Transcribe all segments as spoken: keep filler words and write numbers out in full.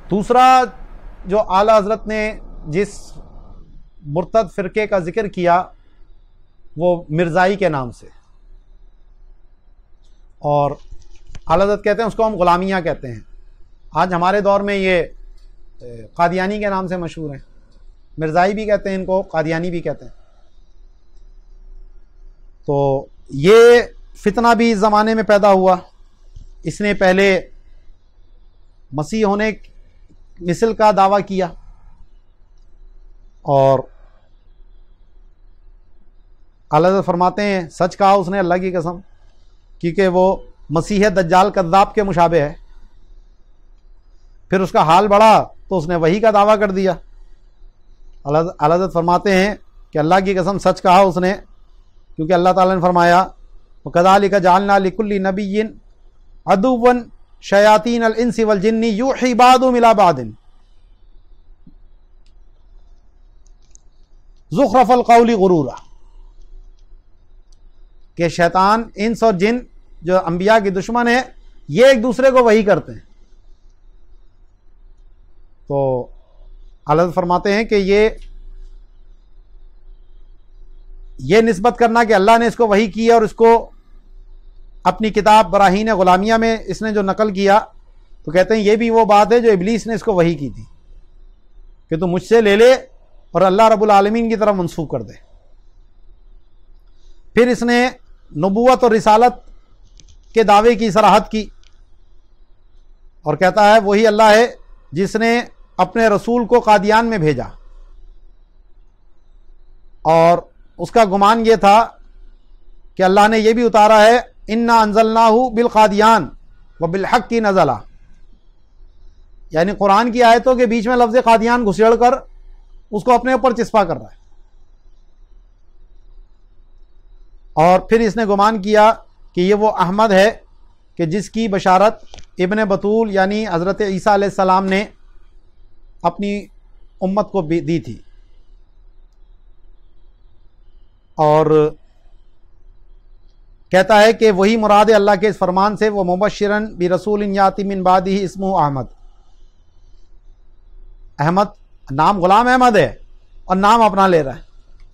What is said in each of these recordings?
दूसरा जो आला हज़रत ने जिस मुर्तद फ़िरके का जिक्र किया वो मिर्ज़ाई के नाम से, और आला हज़रत कहते हैं उसको हम ग़ुलामिया कहते हैं। आज हमारे दौर में ये कादियानी के नाम से मशहूर हैं। मिर्ज़ाई भी कहते हैं इनको, कादियानी भी कहते हैं। तो ये फितना भी इस ज़माने में पैदा हुआ। इसने पहले मसीह होने मिसल का दावा किया, और आला हज़रत फरमाते हैं सच कहा उसने अल्लाह की कसम, क्योंकि वो मसीह दज्जाल कद्दाब के मुशाबे है। फिर उसका हाल बढ़ा तो उसने वही का दावा कर दिया। आला हज़रत फरमाते हैं कि अल्लाह की कसम सच कहा उसने, क्योंकि अल्लाह ताला ने फरमाया वकज़ालिका जअलना लिकुल्लि नबिय्यिन अदुव्वन शयातीन अल इंसि वल जिन्नि यूही बादुहुम इला बादिन ज़ुख़्रफ़ल क़ौलि गुरूरा, कि शैतान, इंस और जिन जो अंबिया के दुश्मन है, ये एक दूसरे को वही करते हैं। तो आला फरमाते हैं कि ये ये निस्बत करना कि अल्लाह ने इसको वही किया और इसको अपनी किताब बराहीन ग़ुलामिया में इसने जो नकल किया, तो कहते हैं ये भी वो बात है जो इब्लीस ने इसको वही की थी कि तू मुझसे ले ले और अल्लाह रब्बुल आलमीन की तरफ मंसूब कर दे। फिर इसने नबूवत और रिसालत के दावे की सराहत की और कहता है वही अल्लाह है जिसने अपने रसूल को कादियान में भेजा, और उसका गुमान ये था कि अल्लाह ने यह भी उतारा है इन्ना अंज़लनाहु बिल कादियान व बिल हक़्क़ि नज़ला, यानी कुरान की आयतों के बीच में लफ्ज़ कादियान घुसेड़ कर उसको अपने ऊपर चिस्पा कर रहा है। और फिर इसने गुमान किया कि ये वो अहमद है कि जिसकी बशारत इब्न बतूल यानी हज़रत ईसा अलैहिस्सलाम ने अपनी उम्मत को दी थी। और कहता है कि वही मुराद अल्लाह के इस फरमान से वो मुबश्शिरन बि रसूलिन याती मिन बादिही इस्मुहु अहमद। अहमद नाम गुलाम अहमद है और नाम अपना ले रहा है।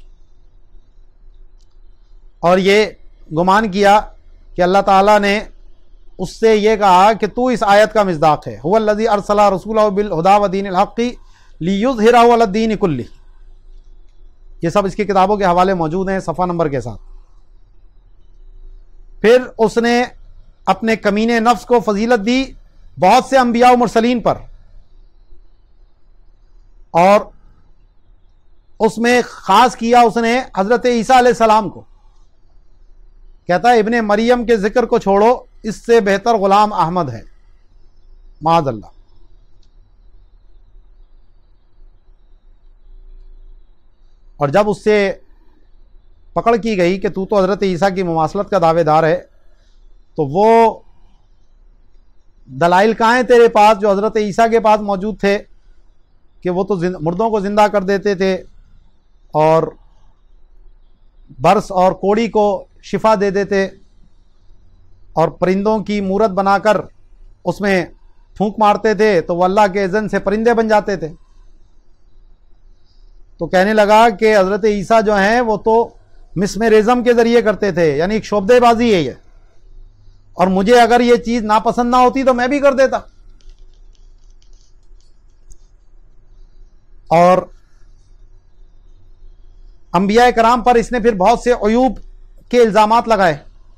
और ये गुमान किया कि अल्लाह ताला ने उससे ये कहा कि तू इस आयत का मिज़दाक़ है, हुवल्लज़ी अरसला रसूलहु बिल हुदा व दीनिल हक़्क़ि लियुज़हिरहु अला दीनि कुल्लिही। ये सब इसकी किताबों के हवाले मौजूद हैं सफ़ा नंबर के साथ। फिर उसने अपने कमीने नफ्स को फजीलत दी बहुत से अंबिया व मुरसलीन पर, और उसमें ख़ास किया उसने हज़रत ईसा अलैहिस्सलाम को। कहता है इब्ने मरियम के जिक्र को छोड़ो, इससे बेहतर गुलाम अहमद है, माअज़ल्लाह। और जब उससे पकड़ की गई कि तू तो हज़रत ईसा की मुमासलत का दावेदार है, तो वो दलाइल कहाँ हैं तेरे पास जो हज़रत ईसा के पास मौजूद थे कि वो तो मुर्दों को ज़िंदा कर देते थे और बरस और कोड़ी को शिफा दे देते और परिंदों की मूरत बनाकर उसमें फूंक मारते थे तो वो अल्लाह के इज़्न से परिंदे बन जाते थे। तो कहने लगा कि हज़रत ईसा जो हैं वो तो मिसमेरिज़म के ज़रिए करते थे, यानी एक शोबदेबाजी है ये, और मुझे अगर ये चीज़ नापसंद ना होती तो मैं भी कर देता। और अंबिया कराम पर इसने फिर बहुत से अयूब के इल्ज़ामात लगाए,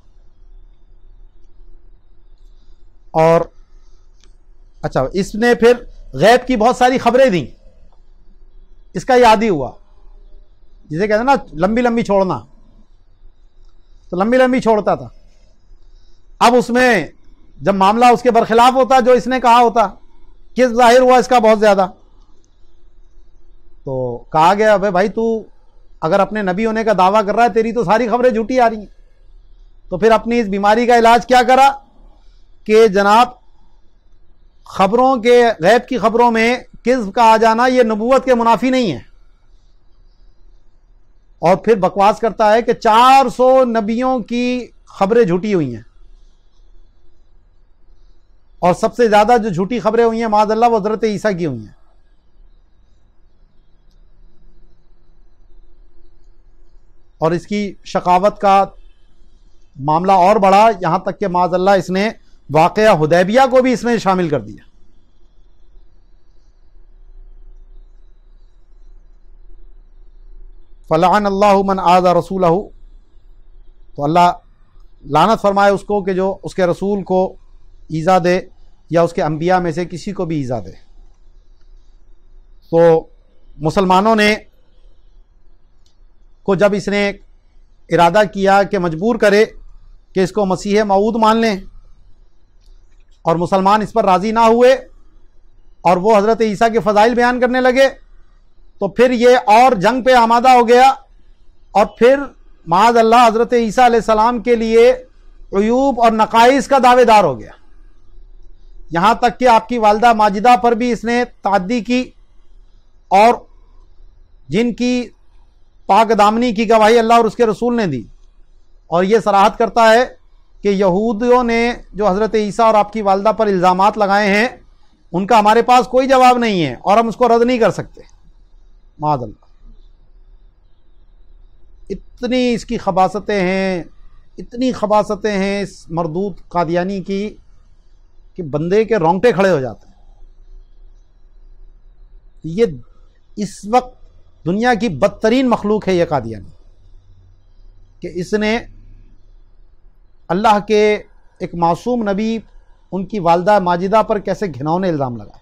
और अच्छा इसने फिर गैब की बहुत सारी खबरें दी। इसका याद ही हुआ, जिसे कहते हैं ना लंबी लंबी छोड़ना, तो लंबी लंबी छोड़ता था। अब उसमें जब मामला उसके बरखिलाफ होता जो इसने कहा होता, किस जाहिर हुआ इसका बहुत ज़्यादा, तो कहा गया अबे भाई तू अगर अपने नबी होने का दावा कर रहा है, तेरी तो सारी खबरें झूठी आ रही हैं। तो फिर अपनी इस बीमारी का इलाज क्या करा कि जनाब खबरों के गैब की खबरों में किज़्ब का आ जाना ये नबूवत के मुनाफी नहीं है। और फिर बकवास करता है कि चार सौ नबियों की खबरें झूठी हुई हैं। और सबसे ज़्यादा जो झूठी खबरें हुई हैं माज़अल्लाह वो हज़रत ईसा की हुई हैं। और इसकी शकावत का मामला और बढ़ा, यहाँ तक कि माज़अल्लाह इसने वाक़या हुदैबिया को भी इसमें शामिल कर दिया। फ़लअन अल्लाहु मन आज़ा रसूलहु, तो अल्लाह लानत फरमाए उसको कि जो उसके रसूल को ईज़ा दे या उसके अंबिया में से किसी को भी ईज़ा दे। तो मुसलमानों ने को जब इसने इरादा किया कि मजबूर करे कि इसको मसीह मऊद मान लें, और मुसलमान इस पर राज़ी ना हुए और वो हज़रत ईसा के फ़ज़ाइल बयान करने लगे, तो फिर ये और जंग पे आमादा हो गया। और फिर माज़अल्लाह हज़रत ईसा अलैहिस्सलाम के लिए उयूब और नक़ाइस का दावेदार हो गया। यहाँ तक कि आपकी वालदा माजिदा पर भी इसने ताद्दी की और जिनकी पाक दामनी की गवाही अल्लाह और उसके रसूल ने दी। और ये सराहत करता है कि यहूदियों ने जो हज़रत ईसा और आपकी वालदा पर इल्ज़ामात लगाए हैं उनका हमारे पास कोई जवाब नहीं है और हम उसको रद्द नहीं कर सकते। माज़अल्लाह, इतनी इसकी खबासतें हैं, इतनी खबासतें हैं इस मरदूत कादियानी की कि बंदे के रोंगटे खड़े हो जाते हैं। ये इस वक्त दुनिया की बदतरीन मखलूक है ये कादियानी, कि इसने अल्लाह के एक मासूम नबी उनकी वालदा माजिदा पर कैसे घिनौने इल्ज़ाम लगाए।